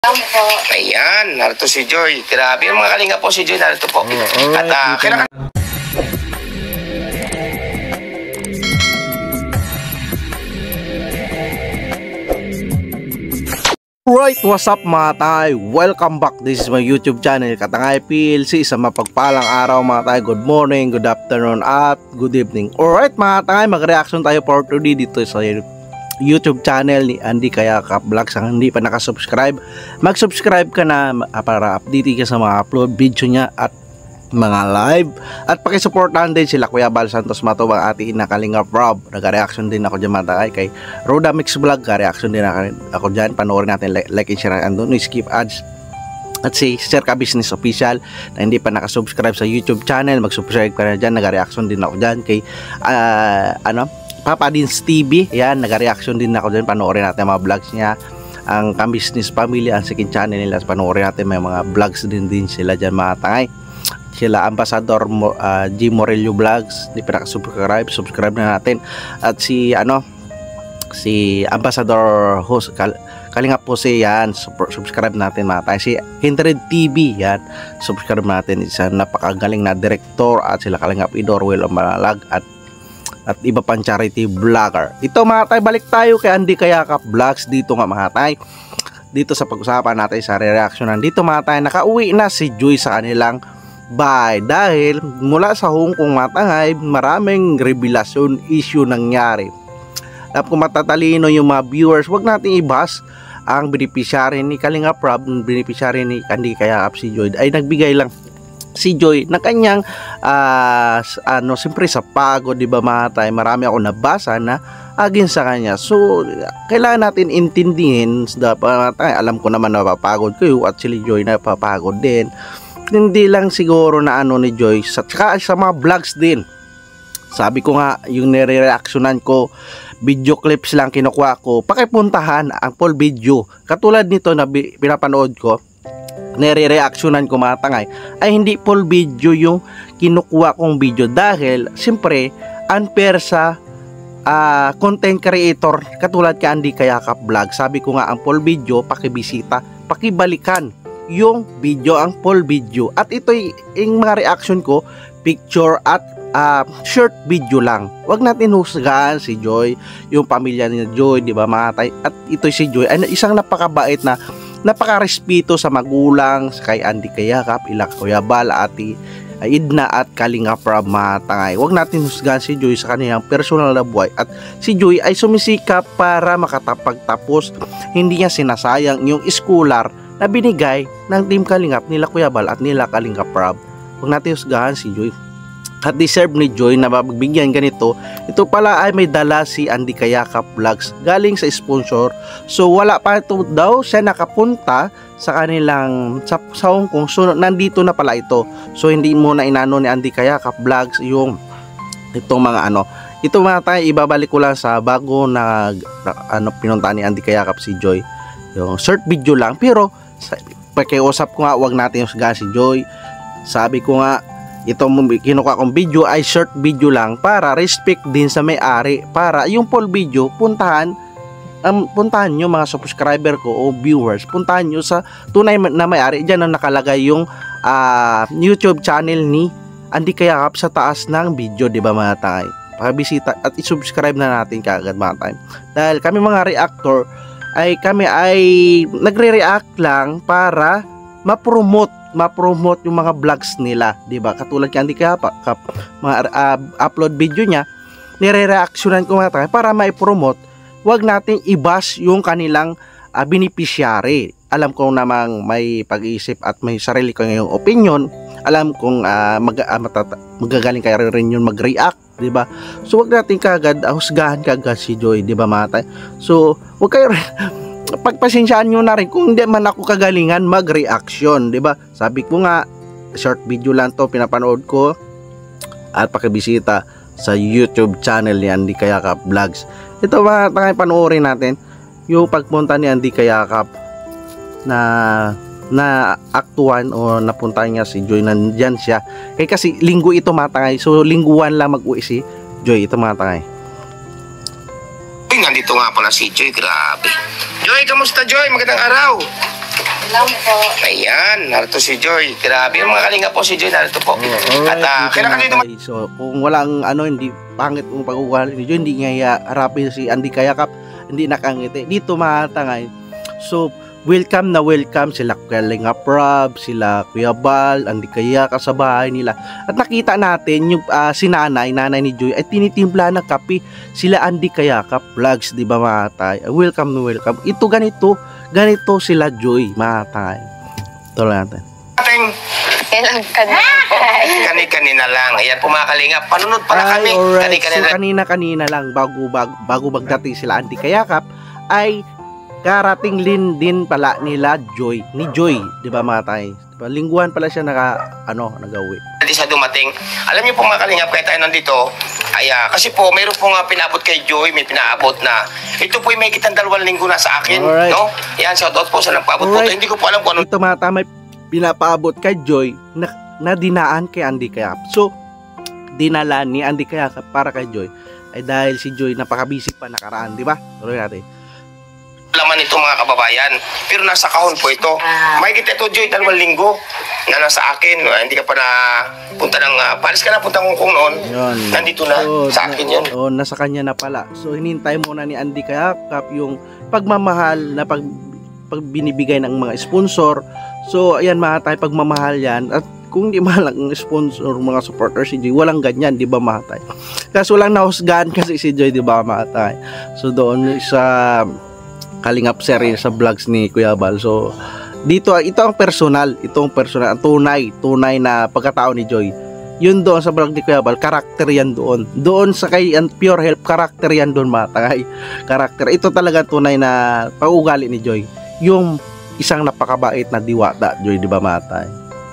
Ayan, narito si Joy. Grabe yung mga kalinga po si Joy, narito po. At kailangan... Right, what's up mga tay? Welcome back. This is my YouTube channel, Katangay PLC. Sa mapagpalang araw mga tay. Good morning, good afternoon, at good evening. Alright mga tay, mag-reaction tayo for today dito sa YouTube channel ni Andy Kayakap Vlogs. Ang hindi pa nakasubscribe, mag-subscribe ka na para update ka sa mga upload video niya at mga live. At pakisuportahan din sila Kuya Bal Santos Matubang, ating Kalinga Rob. Nag-reaction din ako dyan mga kay Roda Mix Vlog. Reaction din ako dyan. Panoorin natin, like and share and don't skip ads. At si Sir Ka Business Official na hindi pa nakasubscribe sa YouTube channel, mag-subscribe ka na dyan. Nag-reaction din ako dyan kay Papa Dins TV. Yan, nag-reaction din ako dyan. Panoorin natin mga vlogs niya. Ang Ka Business Family, ang second channel nila. Panoorin natin, may mga vlogs din sila dyan mga tangay. Sila Ambassador G Morello Vlogs, di pa nakasubscribe, subscribe na natin. At si Ambassador host Kalinga po yan, subscribe natin mga tayo. Si Kindred TV, yan, subscribe natin. Isa napakagaling na director. At sila Kalinga Idor, Will Malalag, at iba pang charity vlogger. Ito mga tayo, balik tayo kay Andy Kayakap Vlogs. Dito nga mga tayo, dito sa pag-usapan natin sa reaction. Dito mga tayo, nakauwi na si Joy sa kanilang bahay dahil mula sa Hong Kong matangay, maraming revelasyon issue nangyari. Dapat kung matatalino yung mga viewers, wag natin ibas ang beneficiary ni Kalinga Rob, beneficiary ni Andy Kayakap si Joy, ay nagbigay lang si Joy ng kanyang siyempre sa pagod, di ba mga tayo, marami ako nabasa na agin sa kanya. So kailangan natin intindihin, dapat tayo, alam ko naman na napapagod kayo at si Joy napapagod din. Hindi lang siguro na ni Joy, sa mga vlogs din. Sabi ko nga, yung nire-reactionan ko, video clips lang kinukuha ko, pakipuntahan ang full video. Katulad nito na pinapanood ko, nire-reactionan ko mga tangay, ay hindi full video yung kinukuha kong video dahil siyempre unfair sa content creator katulad kay Andy Kayakap Vlog. Sabi ko nga, ang full video, pakibisita, pakibalikan yung video, ang full video. At ito yung mga reaction ko, picture at short video lang. Wag natin husgahan si Joy, yung pamilya ni Joy, di ba mga tay? At ito si Joy ay isang napakabait na napaka-respeto sa magulang, kay Andy Kayakap, ila Kuya Bal, ati Idna at Kalinga Rob mga tangay. Wag natin husgahan si Joy sa kanyang personal na buhay. At si Joy ay sumisikap para makatapagtapos. Hindi niya sinasayang yung scholar na binigay ng Team Kalingap nila Kuya Bal at nila Kalinga Rob. Huwag natin husgahan si Joy. At deserve ni Joy na magbigyan ganito. Ito pala ay may dala si Andy Kayakap Vlogs galing sa sponsor. So wala pa ito daw siya nakapunta sa kanilang sa Hong Kong. So nandito na pala ito. So hindi muna inano ni Andy Kayakap Vlogs yung itong mga ito mga tayo, ibabalik ko lang sa bago na pinunta ni Andy Kayakap si Joy. Yung short video lang, pero pakiusap ko nga, wag natin husgahan si Joy. Sabi ko nga, itong kinuha kong video ay short video lang para respect din sa may-ari, para yung full video puntahan nyo mga subscriber ko o viewers, puntahan nyo sa tunay na may-ari. Diyan ang nakalagay yung YouTube channel ni Andy Kayakap sa taas ng video, di ba mga tayo? Pakibisita at i-subscribe na natin kaagad mga tayo, dahil kami mga reactor kami ay nagre-react lang para ma-promote yung mga vlogs nila, di ba? Katulad kay Andy Kayakap, mga upload video niya, nire-reactionan ko mga tayo para ma-promote. Wag nating ibas yung kanilang beneficiary. Alam ko namang may pag-iisip at may sarili ko ngayong opinion. Alam kong magagaling kayo rin yun mag-react, di ba? So wag natin kagad husgahan kagad si Joy, di ba mga tayo? So wag kayo pagpasensyaan nyo na rin kung hindi man ako kagalingan mag-reaction, di ba? Sabi ko nga, short video lang to pinapanood ko. At pakibisita sa YouTube channel ni Andy Kayakap Vlogs. Ito mga tangay, panoorin natin yung pagpunta ni Andy Kayakap na aktuan o napunta niya si Joy. Nandyan siya kasi linggo ito mga tangay, so lingguan lang mag-uwi si Joy. Ito mga tangay, nandito nga pala si Joy, grabe. Joy, kamusta Joy? Magandang araw. lang po. Ayan, narito si Joy. Grabe, yung mga kalinga po si Joy, narito po. At kailangan dito So, kung walang hindi pangit ang pag-ugali ni Joy, hindi niya harapin si Andy Kayakap, hindi nakangiti. Dito matangay. So, welcome na welcome sila Kalinga Prab, sila Kuya Bal, Andy Kayakap sa bahay nila. At nakita natin yung si nanay ni Joy ay tinitimpla ng kape. Sila Andy Kayakap Vlogs, di ba mga tay? Welcome na welcome. Ito ganito sila Joy, mga tay. Ito lang natin. ating Kailang kanina po. kani-kanina lang. Ayan po mga kalinga. Panunod pala kami. Alright. Kani-kanina So, kanina lang bago magdating sila Andy Kayakap ay karating din pala ni Joy, 'di ba mga tay? Diba? Lingguhan pala siya nagawi. Hindi siya dumating. Alam niyo po mga kalingap, kaya tayo nandito, ay kasi po, mayroon po nga pinabot kay Joy, may pinaabot na. Ito po may kitang 2 linggo na sa akin, Alright. no? Yan, shoutout po sa nagpaabot po. Alright. Hindi ko po alam kung ano. Ito mga tamay pinapaabot kay Joy na dinaan kay Andy Kayakap. So, dinala ni Andy Kayakap para kay Joy ay dahil si Joy napakabisi pa nakaraan, di ba? Tuloy natin. Laman ito mga kababayan, pero nasa kahon po ito. May kita ito Joy, 2 linggo na nasa akin. Hindi ka pa na punta ng, palis ka na punta kung noon. Yun. Nandito na, sa akin yun. Nasa kanya na pala. So, hinintay muna ni Andy Kayakap yung pagmamahal na pag binibigay ng mga sponsor. So, ayan mga tay, pagmamahal yan. At kung di mahal ang sponsor, mga supporter si Joy, walang ganyan, di ba mga tay? Kaso lang nahusgahan kasi si Joy, di ba mga tay? So, doon sa Kalingap series sa vlogs ni Kuya Bal. So, ito ang personal, ang tunay na pagkatao ni Joy. Yun doon sa vlog ni Kuya Bal, karakter yan doon. Doon sa kay Pure Help, karakter yan doon mga tay. Karakter. Ito talaga tunay na pag-ugali ni Joy. Yung isang napakabait na diwata, Joy, di ba mga tay?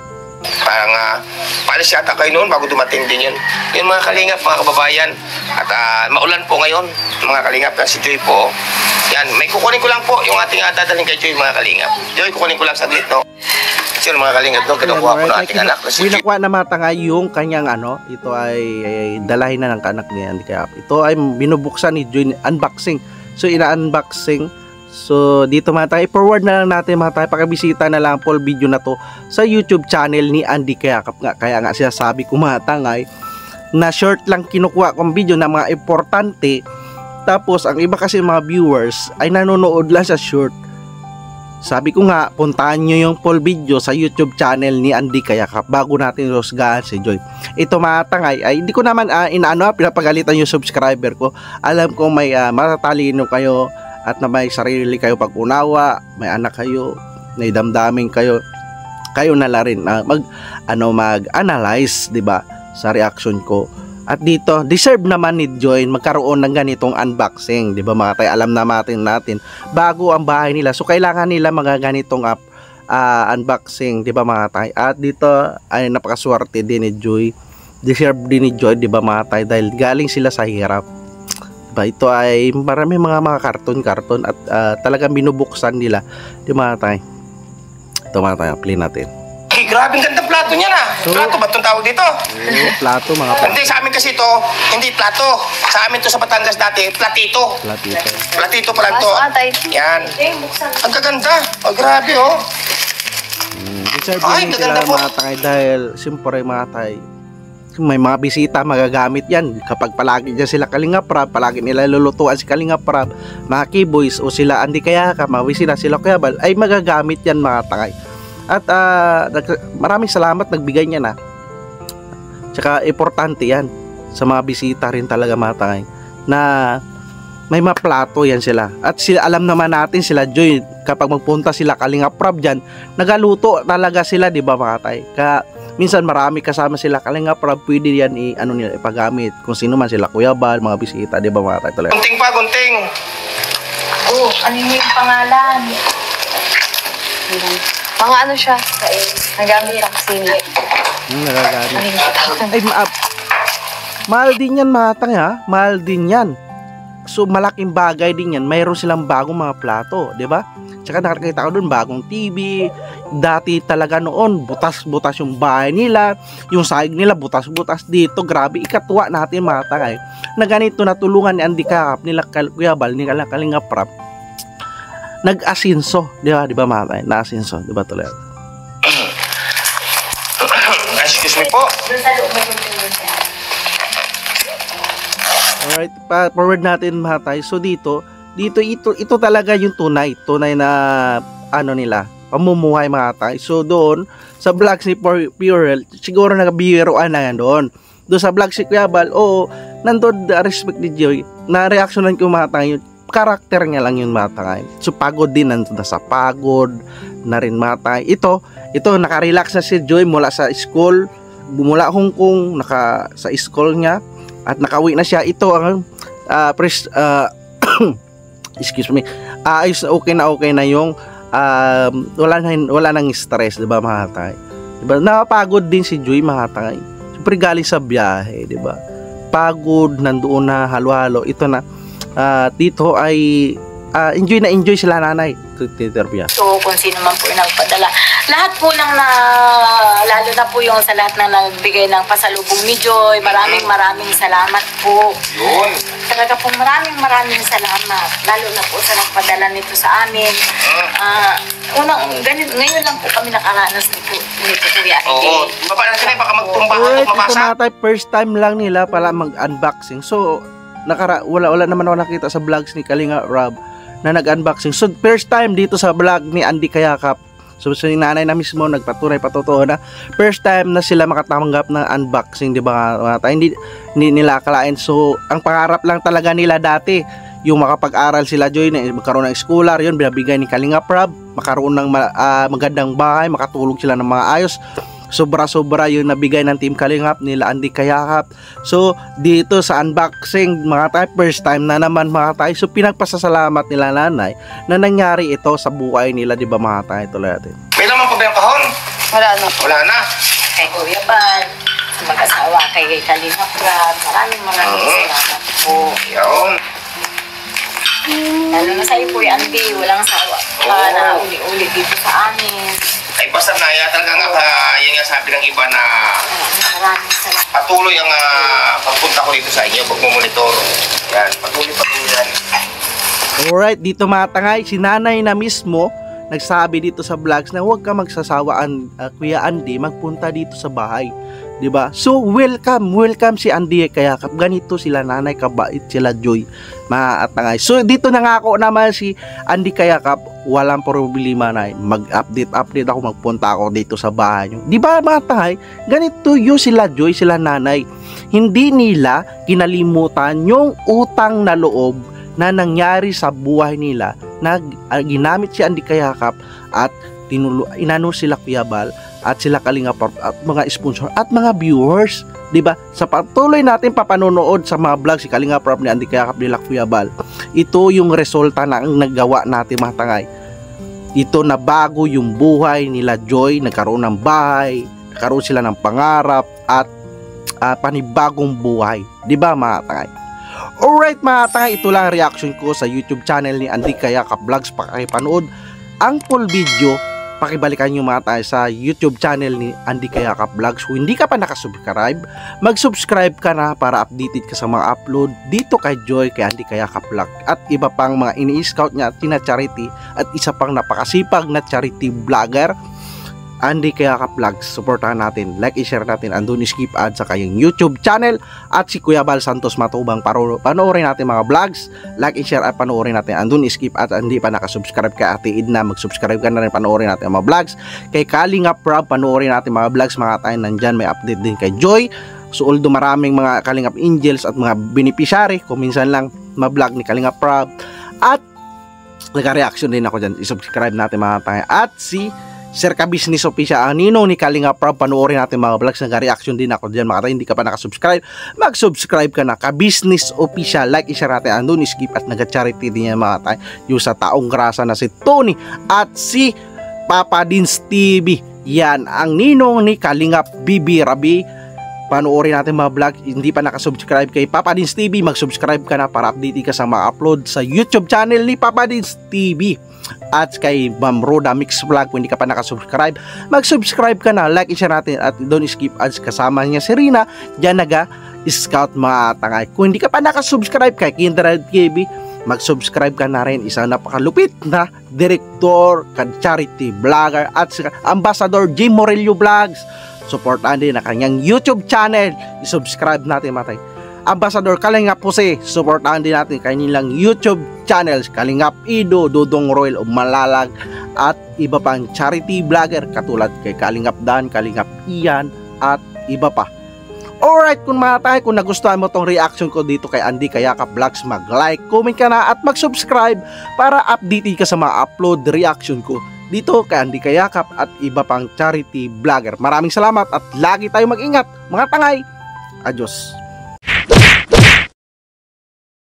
Parang palis yata kayo noon bago dumating din yun. Yun mga kalingap, mga kababayan. At maulan po ngayon, mga kalingap. Si Joy po, yan, may kukunin ko lang po yung ating dadalhin kay Joy, mga kalingap. Joy, kukunin ko lang saglit, no? Kasi mga kalingap doon, kinukuha ko ng ating anak. Si Joy. Winakuha na matangay yung kanyang ito ay dalahin na ng kanak niya. Kaya ito ay binubuksan ni Joy, unboxing. So, ina-unboxing. So, dito mga tayo, forward na lang natin mga tayo, pakabisita na lang full video na to sa YouTube channel ni Andy Kayakap nga. Kaya nga sinasabi ko mga tangay, na short lang kinukuha kong video na mga importante. Tapos, ang iba kasi mga viewers ay nanonood lang sa short. Sabi ko nga, puntahan nyo yung full video sa YouTube channel ni Andy Kayakap bago natin rusgahan si Joy. Ito mga tangay, ay hindi ko naman pinapagalitan yung subscriber ko. Alam ko may matatalino kayo at na may sarili kayo pag-unawa, may anak kayo, may damdamin kayo. Kayo na la rin mag-analyze, 'di ba, sa reaction ko. At dito, deserve naman ni Joy magkaroon ng ganitong unboxing, 'di ba mga tay? Alam natin bago ang bahay nila. So kailangan nila mga ganitong unboxing, 'di ba mga tay? At dito ay napakaswerte din ni Joy. Deserve din ni Joy, 'di ba mga tay? Dahil galing sila sa hirap. Ito ay marami mga karton at talagang binubuksan nila, di mga tay. Ito mga tay, play natin. Grabe ang ganda plato niya na. So, Plato ba itong tawag dito? Plato mga tay. Hindi, sa amin kasi ito, hindi plato. Sa amin to sa Batangas dati, platito. Platito pa lang to. Yan. Ang gaganda. Oh, grabe oh. Deserve Ay, din gaganda sila po. mga tay dahil siyempre mga tay, may mga bisita magagamit yan kapag palagi dyan sila Kalinga Prab, palagi nila lulutuan si Kalinga Prab, mga keyboys o sila Andy Kayakap, mga bisita sila Kuya Bal, ay magagamit yan mga tangay. At maraming salamat, nagbigay niya na. Tsaka importante yan sa mga bisita rin talaga mga tangay na may mga plato yan sila. At sila, alam naman natin sila Joy, kapag magpunta sila Kalinga Prab dyan, nagaluto talaga sila, di ba mga tay? Kaya minsan marami kasama sila Kalinga Prab, pwede yan nila ipagamit. Kung sino man sila Kuya Bal, mga bisita, di ba mga tay talaga? Gunting pa, gunting. Oh, ano yung pangalan? Mga ano siya? Nagamit ang sili. Nagagamit. Ay, mahal din yan mga tay ha? Mahal din yan. So malaking bagay din yan. Mayroon silang bagong mga plato, di ba? Tsaka nakakita ko doon bagong TV. Dati talaga noon, butas-butas yung bahay nila, yung sahig nila butas-butas dito. Grabe, ikatuwa natin mga tay na ganito natulungan ni Andy Kayakap, nila Kuya Bal, nila Kalinga Prab. nag-asinso, di ba mga tay? Na-asinso, di ba tuloy? Excuse me po. Doon sa loob mo yung tulog siya. Alright, forward natin mga tay. So dito ito talaga yung tunay na ano nila, pamumuhay mga tay. So doon sa vlogs ni Purel, siguro nagabiruan na yan doon. Doon sa vlog si Kuya Bal, oo, nandun respect ni Joy, na reaksyonan ko mga tay, yung karakter niya lang yung mga tay. So pagod din, nandun na sa pagod na rin mga tay. Ito nakarelax na si Joy mula sa school, mula Hong Kong, sa school niya, at nakauwi na siya. Ito ang excuse me, okay na yung wala nang stress, di ba mga tay? Diba? Nakapagod din si Joy mga tay. Siyempre galing sa biyahe, di ba? Pagod, nandoon na halo-halo. Ito na, dito ay enjoy sila nanay. So, kung sino man po yung nagpadala. Lahat po lalo na po yung sa lahat na nagbigay ng pasalubong ni Joy. Maraming salamat po. Yun. Talaga po maraming salamat. Lalo na po sa nagpadala nito sa amin. Ngayon lang po kami nakaranas nito Kuya Ide. Oo. Baba na sila, baka magtumba ka Alright, at ito mabasa. mga tay, first time lang nila pala mag-unboxing. So, wala naman ako nakita sa vlogs ni Kalinga Rob na nag-unboxing. So, first time dito sa vlog ni Andy Kayakap. So, si nanay na mismo nagpatunay patotoo na first time na sila makatanggap ng unboxing, di ba mga tay? Hindi nila akalain. So, ang pangarap lang talaga nila dati, yung makapag-aral sila Joy, magkaroon ng schooler, yun, binabigay ni Kalinga Rob, makaroon ng magandang bahay, makatulog sila ng mga ayos. Sobra-sobra yung nabigay ng Team Kalingap nila Andy Kayakap. So dito sa unboxing mga tay, first time na naman mga tay. So pinagpasasalamat nila nanay na nangyari ito sa buhay nila, di ba mga tay? Tuloy natin. May naman pa ba yung kahon? Wala na po. Wala na. Kay Kuya Bal, sa mag-asawa, kay Kalinga Rob. Maraming salamat po. Yun. Lalo na sa iyo, Kuya Andy, walang sawa. Na uli-uli dito sa amin. Ay, basta na, talaga nga, yun nga sabi ng iba na Maraming salamat. patuloy ang pagpunta ko dito sa inyo, pagmumonitor. Yan, patuloy yan. Alright, dito mga tangay, si nanay na mismo nagsabi dito sa vlogs na huwag ka magsasawaan, Kuya Andy, magpunta dito sa bahay. 'Di ba? So welcome si Andy Kayakap. Ganito sila nanay, kabait sila Joy, mga atangay. So dito nangako naman si Andy Kayakap, walang problema na mag-update ako, magpunta ako dito sa bahay nyo. 'Di ba mga tangay? Ganito yung sila Joy, sila nanay. Hindi nila kinalimutan yung utang na loob na nangyari sa buhay nila na ginamit si Andy Kayakap at inano sila Kuya Bal at sila Kalinga at mga sponsor at mga viewers, 'di ba? Sa patuloy natin papanonood sa mga vlog si Kalinga Prab ni Andy Kayakap nila Kuya Bal. Ito yung resulta ng nagawa natin mga tangay. Ito na bago yung buhay nila Joy, nagkaroon ng bahay, nagkaroon sila ng pangarap at panibagong buhay, 'di ba mga tangay? Alright mga tangay, ito lang ang reaction ko sa YouTube channel ni Andy Kayakap Vlogs. Pakipanood ang full video, pakibalikan nyo mga tayo sa YouTube channel ni Andy Kayakap Vlogs. Kung hindi ka pa nakasubscribe, mag-subscribe ka na para updated ka sa mga upload dito kay Joy, kay Andy Kayakap Vlog at iba pang mga ini-scout niya at tina-charity at isa pang napakasipag na charity vlogger, Andy Kayakap Vlogs. Supportahan natin, like, i-share natin ang Don't Skip Ads sa kayong YouTube channel at si Kuya Bal Santos Matubang. Panoorin natin mga vlogs, like, i-share at panoorin natin ang Don't Skip Ads. Hindi pa nakasubscribe kay Ate Edna, mag-subscribe ka na rin, panoorin natin ang mga vlogs. Kay Kalinga Prab, panoorin natin mga vlogs mga tayo, nandyan may update din kay Joy. So although maraming mga Kalingap Angels at mga beneficiary, kung minsan lang ma-vlog ni Kalinga Prab at nagka-reaction din ako dyan, i-subscribe natin mga tayo. At si Sir Ka Business Official, ang ninong ni Kalinga Prab, panoorin natin mga vlogs, nag-reaction din ako dyan mga tayo. Hindi ka pa nakasubscribe, mag-subscribe ka na. Ka Business Official, like, i-share natin ang Don't Skip at nag-charity din yan mga tayo, yung sa taong grasa na si Tony at si Papa Dins TV. Yan ang ninong ni Kalingap Bibi Rabi. Panoorin natin mga vlog. Hindi pa nakasubscribe kay Papa Dins TV, mag-subscribe ka na para update ka sa mga upload sa YouTube channel ni Papa Dins TV. At kay Ma'am Roda Mix Vlog, kung hindi ka pa nakasubscribe, mag-subscribe ka na, like, i-share natin at Don't Skip Ads. Kasama niya si Rina, dyan naga-scout mga tangay. Kung hindi ka pa nakasubscribe kay Kindred TV, mag-subscribe ka na rin. Isang napakalupit na director, charity vlogger at Ambassador Jim Morello Vlogs. Supportan din na kanyang YouTube channel. I-subscribe natin matay. Ambassador Kalingap Jose, supportahan din natin kanilang YouTube channels, Kalingap Ido, Dudong Royal o Malalag at iba pang charity vlogger katulad kay Kalingap Dan, Kalingap Ian at iba pa. Alright, kung matay, kung nagustuhan mo tong reaction ko dito kay Andy Kayakap Vlogs, mag-like, comment ka na at mag-subscribe para updated ka sa mga upload reaction ko dito kay Andy Kayakap at iba pang charity vlogger. Maraming salamat at lagi tayo mag-ingat mga tangay. Adios.